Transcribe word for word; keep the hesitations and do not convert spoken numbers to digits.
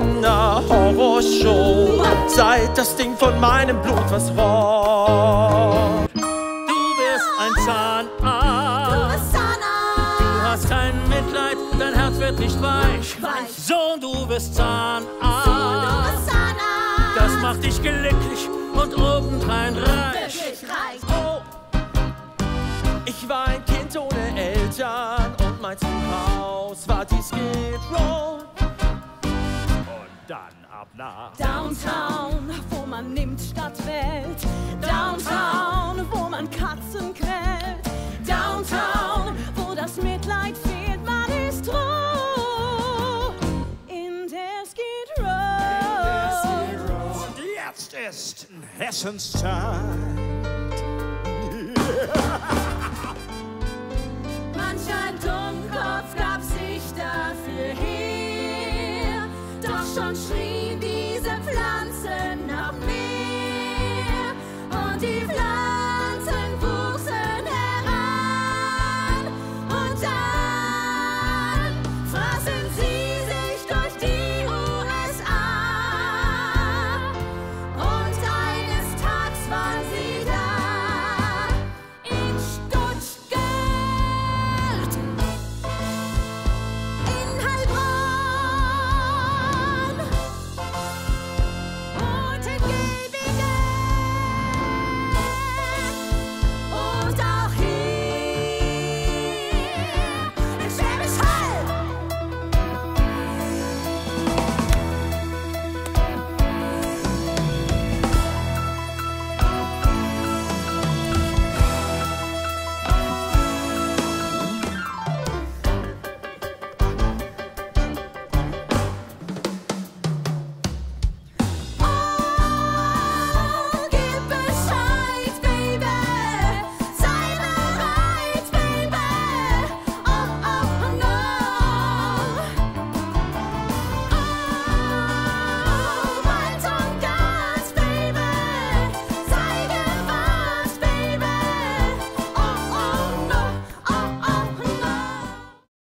einer Horrorshow. Seit das Ding von meinem Blut was rollt. Du wirst ein Zahnarzt. Du bist Zahnarzt. Du hast kein Mitleid, dein Herz wird nicht weich. Weich. Sohn, du wirst Zahnarzt. Sohn, du bist Zahnarzt. Das macht dich glücklich und obendrein reich. Wirklich reich. Oh. Ich war ein Kind ohne Eltern und mein Zuhause war die Skid Row. Und dann ab nach Downtown, wo man nimmt statt Welt. Downtown, wo man Katzen quält. Downtown, wo das Mitleid fehlt, man ist roh. In der Skid Row. Und jetzt ist Hessens Zeit. Manch ein Dummkopf gab sich dafür her, doch schon schrie diese Pflanze.